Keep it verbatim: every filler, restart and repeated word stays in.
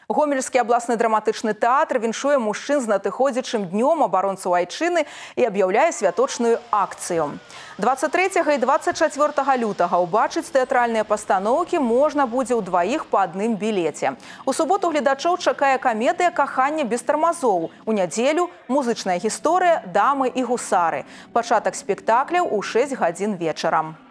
Гомельскі абласны драматычны тэатр віншуе мужчын з надыходзячым днём абаронцаў айчыны і аб'яўляе святочную акцыю. двадцать третьего і двадцать четвёртого лютага ўбачыць тэатральныя пастаноўкі можна будзе ўдваіх па адным білеце. У суботу гледачоў чакае камедыя «Каханне без тармазоў». У нядзелю музычная гісторыя «Дамы і гусары». Пачатак спектакляў у шэсць гадзін вечарам.